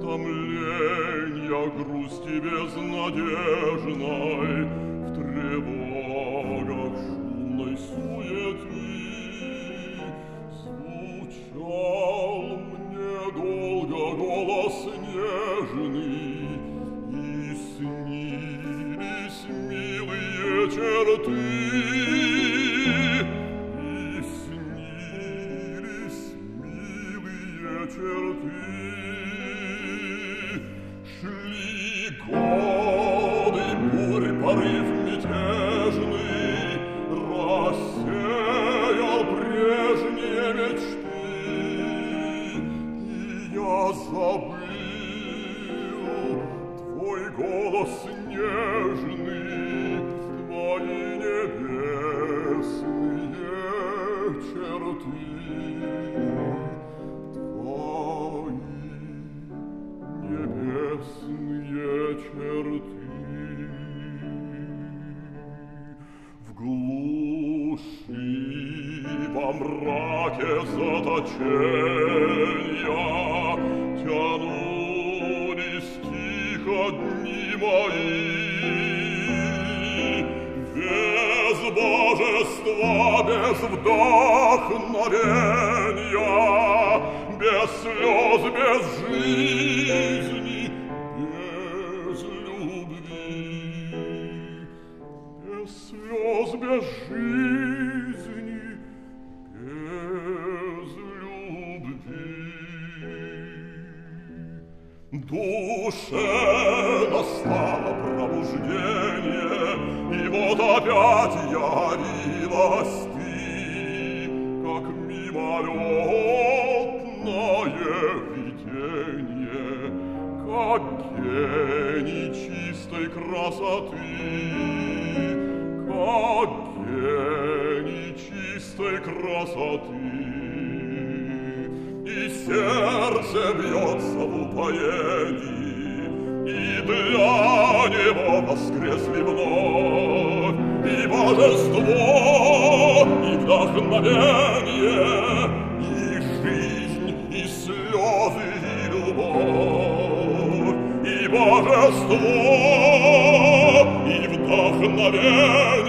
томления, грусти безнадежной, в тревогах шумной суеты звучал мне долго голос нежный, и снились милые черты. Шли годы, бурь, порыв мятежный рассеял прежние мечты, и я забыл твой голос нежный, твои небесные черты. Небесные черты. В глуши, во мраке заточения тянулись тихо дни мои. Без божества, без вдохновения, без слез, без жизни, без любви, без слез, без жизни, без любви. Душе настало пробуждение, и вот опять явилась ты, как мимолетное видение, как гений чистой красоты, как гений чистой красоты. И сердце бьется в упоении, и для него воскресли вновь и божество, и вдохновение, и жизнь, и слезы, и любовь, и божество, и вдохновение,